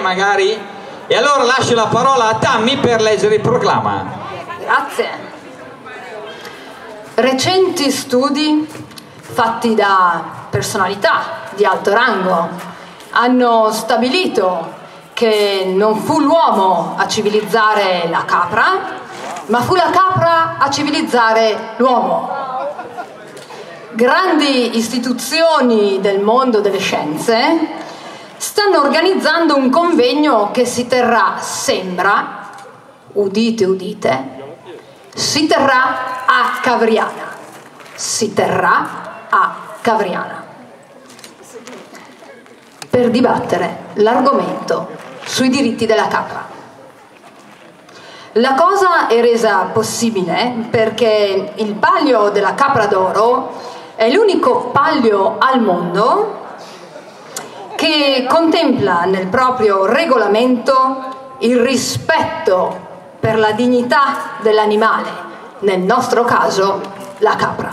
magari? E allora lascio la parola a Tammy per leggere il proclama. Grazie. Recenti studi fatti da personalità di alto rango hanno stabilito che non fu l'uomo a civilizzare la capra, ma fu la capra a civilizzare l'uomo. Grandi istituzioni del mondo delle scienze stanno organizzando un convegno che si terrà, sembra, udite udite, si terrà a Cavriana. Si terrà a Cavriana per dibattere l'argomento sui diritti della capra. La cosa è resa possibile perché il Palio della Capra d'Oro è l'unico palio al mondo che contempla nel proprio regolamento il rispetto per la dignità dell'animale, nel nostro caso la capra.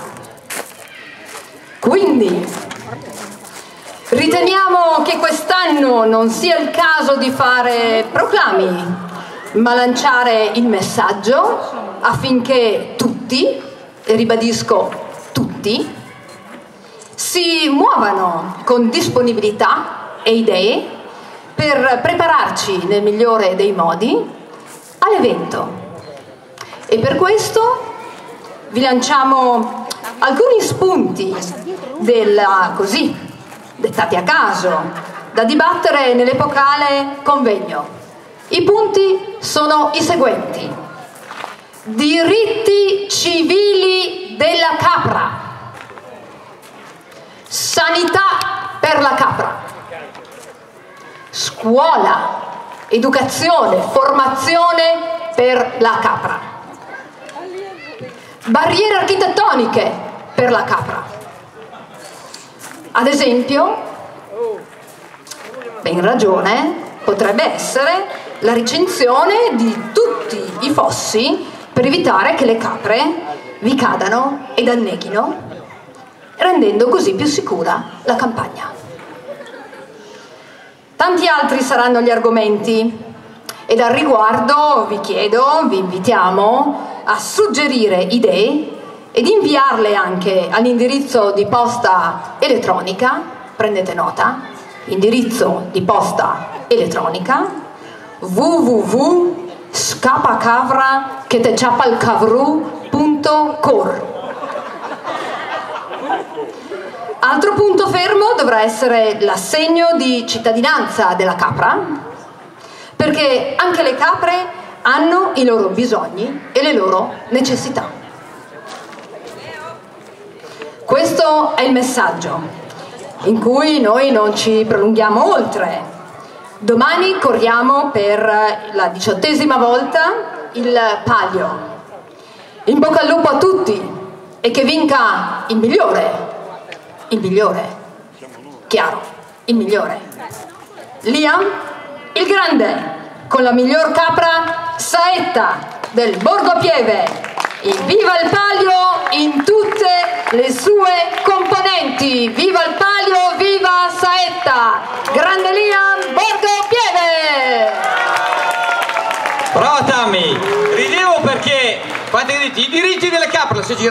Quindi riteniamo che quest'anno non sia il caso di fare proclami, ma lanciare il messaggio affinché tutti, e ribadisco tutti, si muovano con disponibilità e idee per prepararci nel migliore dei modi all'evento. E per questo vi lanciamo alcuni spunti così, dettati a caso, da dibattere nell'epocale convegno. I punti sono i seguenti: diritti civili della capra, sanità per la capra, scuola, educazione, formazione per la capra, barriere architettoniche per la capra. Ad esempio, ben ragione, potrebbe essere la recinzione di tutti i fossi per evitare che le capre vi cadano ed anneghino, rendendo così più sicura la campagna. Tanti altri saranno gli argomenti ed al riguardo vi invitiamo a suggerire idee ed inviarle anche all'indirizzo di posta elettronica. Prendete nota: indirizzo di posta elettronica www.scapacavra.cor. Altro punto fermo dovrà essere l'assegno di cittadinanza della capra, perché anche le capre hanno i loro bisogni e le loro necessità. Questo è il messaggio, in cui noi non ci prolunghiamo oltre. Domani corriamo per la 18ª volta il palio. In bocca al lupo a tutti e che vinca il migliore. Il migliore, chiaro, il migliore. Liam, il grande, con la miglior capra Saetta del Borgo Pieve. Viva il palio in tutte le sue componenti. Viva il palio, viva Saetta. Grande Liam, Borgo Pieve. Brava Tammy, ridevo perché quanti diritti? I diritti delle capre, se ci